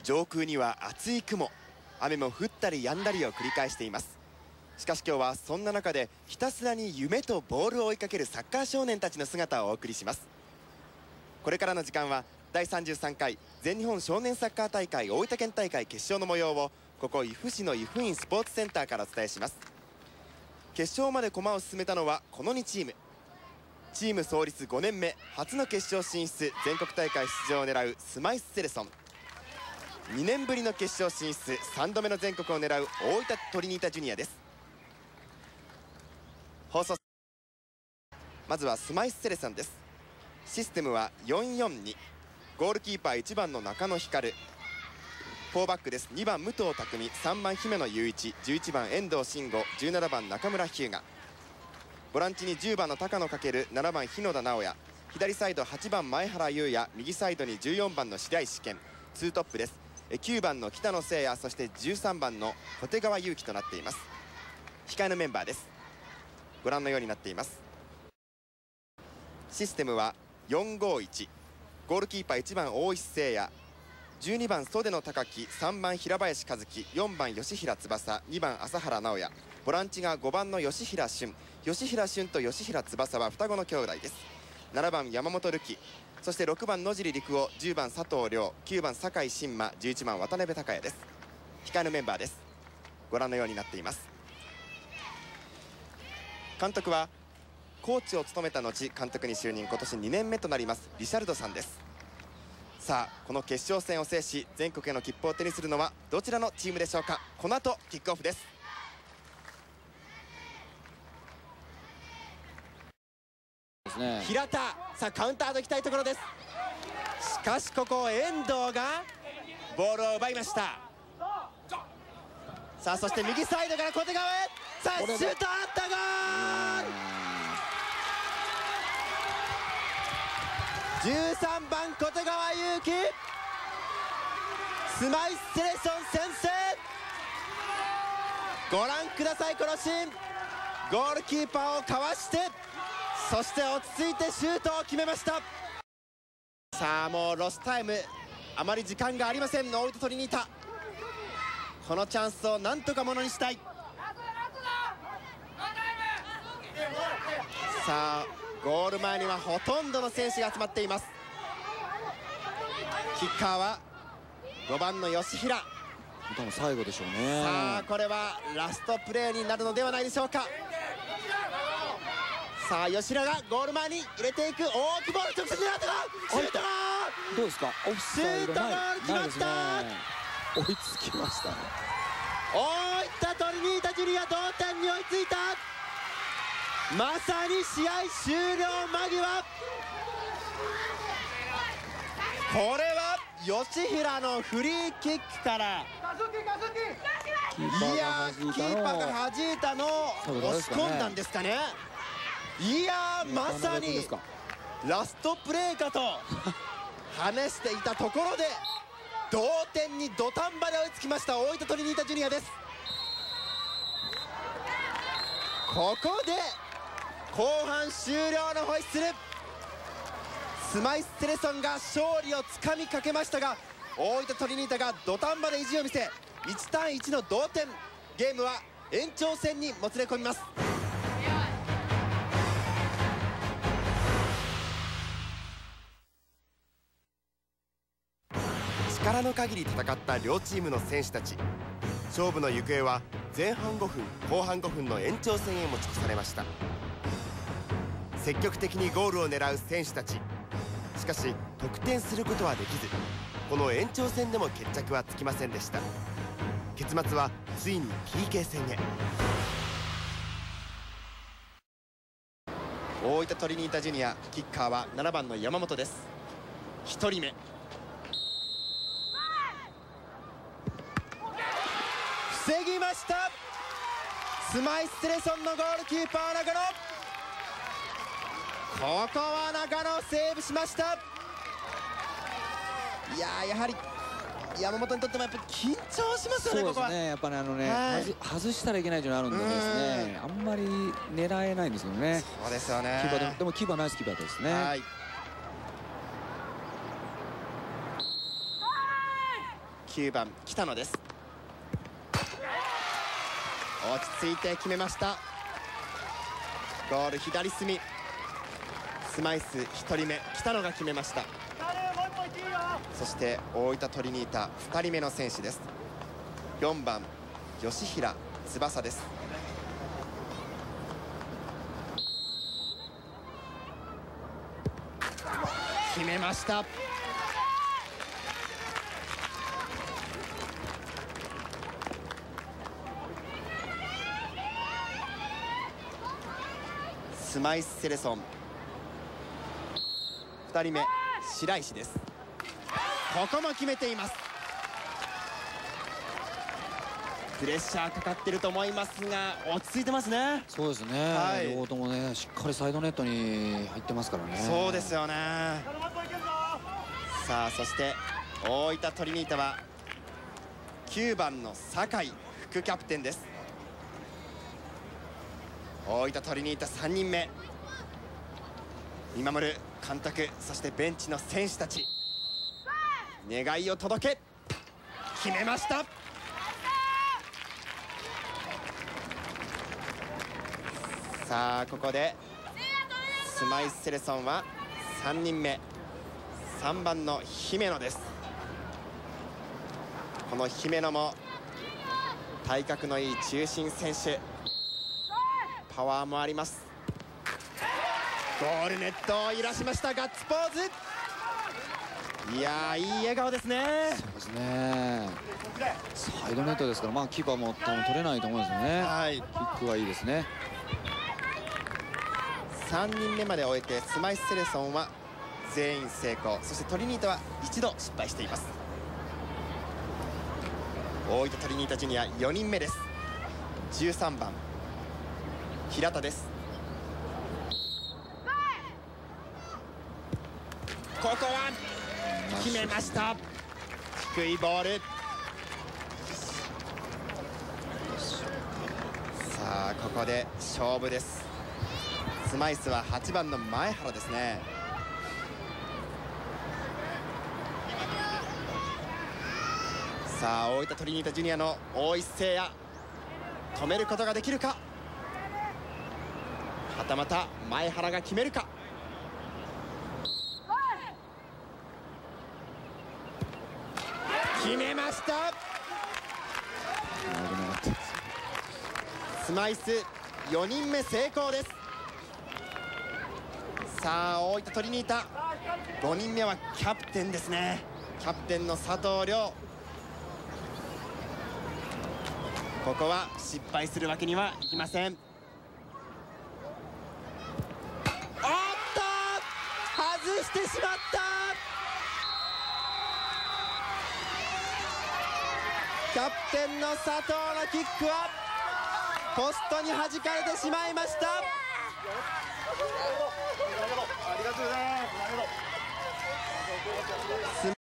上空には厚い雲、雨も降ったり止んだりを繰り返しています。しかし今日はそんな中でひたすらに夢とボールを追いかけるサッカー少年たちの姿をお送りします。これからの時間は第33回全日本少年サッカー大会大分県大会決勝の模様をここ由布市の由布院スポーツセンターからお伝えします。決勝まで駒を進めたのはこの2チーム。チーム創立5年目初の決勝進出、全国大会出場を狙うスマイスセレソン。2年ぶりの決勝進出、3度目の全国を狙う大分トリニータジュニアです。放送、まずはスマイスセレソンです。システムは 4-4-2、 ゴールキーパー1番の中野光、4バックです。2番武藤匠、3番姫野雄一、11番遠藤慎吾、17番中村日向、ボランチに10番の高野翔、7番日野田直也、左サイド8番前原優也、右サイドに14番の白石健、2トップです。9番の北野誠也、そして13番の小手川祐希となっています。控えのメンバーです。ご覧のようになっています。システムは 4-5-1、 ゴールキーパー1番大石誠也、12番袖野高樹、3番平林和樹、4番吉平翼、2番朝原直也、ボランチが5番の吉平俊と吉平翼は双子の兄弟です。7番山本瑠希、そして6番野尻陸夫、10番佐藤亮、9番酒井真馬、11番渡辺孝也です。控えのメンバーです。ご覧のようになっています。監督はコーチを務めた後監督に就任、今年2年目となりますリシャルドさんです。さあこの決勝戦を制し全国への切符を手にするのはどちらのチームでしょうか。この後キックオフです。平田、さあカウンターといきたいところです。しかしここ遠藤がボールを奪いました。さあそして右サイドから小手川へ、さあシュートあったゴール。13番小手川祐希、スマイスセレソン先制。ご覧くださいこのシーン、ゴールキーパーをかわして、そして落ち着いてシュートを決めました。さあもうロスタイム、あまり時間がありません。大分トリニータ、このチャンスをなんとかものにしたい。さあゴール前にはほとんどの選手が集まっています。キッカーは5番の吉平、 多分最後でしょうね。 さあこれはラストプレーになるのではないでしょうか。さあ吉平がゴール前に入れていく、大きいボール直接狙ったがシュート、 どうですか、オフサイドない、 シュートゴール決まった。 追いつきましたね。 大分トリニータジュニア同点に追いついた。まさに試合終了間際、これは吉平のフリーキックから、いやキーパーが弾いたのを押し込んだんですかね。いやまさにラストプレーかと話していたところで同点に土壇場で追いつきました大分トリニータジュニアです。ここで後半終了のホイッスル、スマイスセレソンが勝利をつかみかけましたが、大分トリニータが土壇場で意地を見せ1対1の同点、ゲームは延長戦にもつれ込みます。力の限り戦った両チームの選手たち、勝負の行方は前半5分後半5分の延長戦へ持ち越されました。積極的にゴールを狙う選手たち、しかし得点することはできず、この延長戦でも決着はつきませんでした。結末はついに PK 戦へ。大分トリニータジュニア、キッカーは7番の山本です。1人目防ぎました。スマイスセレソンのゴールキーパー中野、ここは中野セーブしました。いややはり山本にとってもやっぱり緊張しますよね。 そうですね、やっぱね外したらいけないというのがあるんでですね、あんまり狙えないんですよね。 そうですよね。 キーパーでもキーパーナイスキーパーですね。はい、 9番北野です。落ち着いて決めました。ゴール左隅、スマイス1人目北野が決めました。そして大分トリニータ2人目の選手です。4番吉平翼です。決めました。スマイスセレソン2人目白石です。ここも決めています。プレッシャーかかってると思いますが落ち着いてますね。 そうですね、はい、両方ともねしっかりサイドネットに入ってますからね。 そうですよね。さあそして大分トリニータは9番の酒井副キャプテンです。大分トリニータ3人目、見守る監督、そしてベンチの選手たち、願いを届け、決めました。さあここでスマイスセレソンは3人目、3番の姫野です。この姫野も体格のいい中心選手、パワーもあります。ゴールネットを揺らしました。ガッツポーズ。いやー、いい笑顔ですね。 そうですね、サイドネットですから、キーパーも多分取れないと思うんですよね。はい、キックはいいですね。 3人目まで終えてスマイスセレソンは全員成功、そしてトリニータは一度失敗しています。大分トリニータジュニア4人目です。13番平田です。ここは決めました。低いボール。さあここで勝負です。スマイスは8番の前原ですね。さあ大分トリニータジュニアの大石誠也、止めることができるか、はたまた前原が決めるか。決めました。スマイス4人目成功です。さあ大分トリニータ5人目はキャプテンですね。キャプテンの佐藤亮、ここは失敗するわけにはいきません。おっと外してしまった。キャプテンの佐藤のキックはポストに弾かれてしまいました。ス